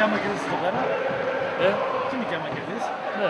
άμα κερδίσεις εδώ πέρα. Τι νίκη άμα κερδίσεις. Ναι.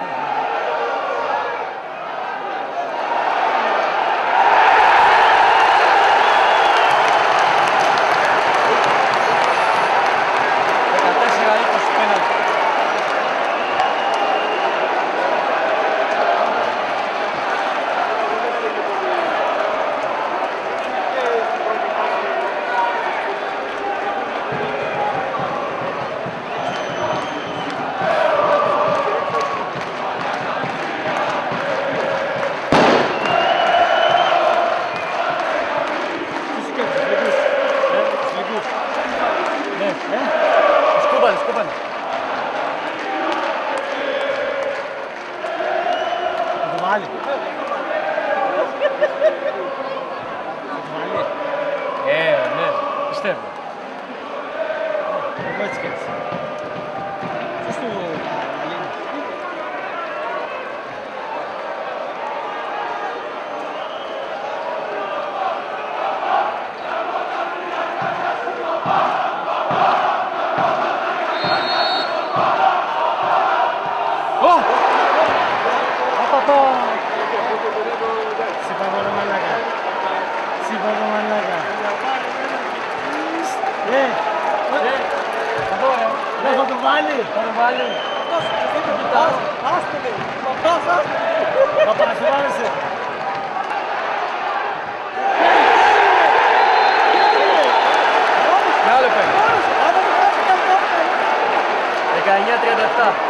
Σκούπανε. Θα το βάλει. Ναι, πιστεύω. Εγώ έτσι και έτσι. Ποιος το βάλει. Σιπαγόρε μαλάκα. Σιπαγόρε μαλάκα. Δεν θα το βάλει. Θα το βάλει. Άστε με. Παπά, σου άρεσε. Τι άλλο παίρνει. 19-37.